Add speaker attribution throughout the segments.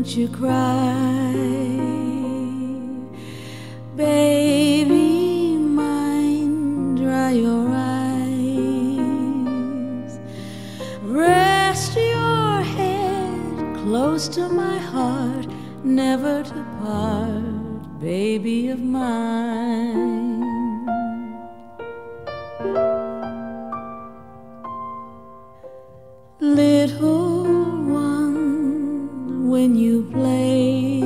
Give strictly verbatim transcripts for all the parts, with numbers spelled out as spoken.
Speaker 1: don't you cry, baby mine, dry your eyes, rest your head close to my heart, never to part, baby of mine. Little one, when you play,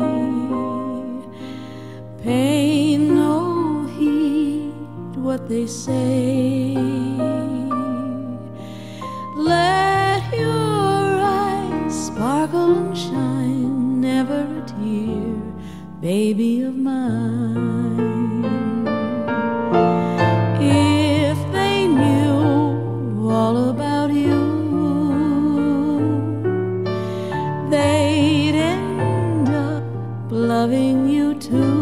Speaker 1: pay no heed what they say. Let your eyes sparkle and shine, never a tear, baby of mine. If they knew all about you, they'd end up loving you too.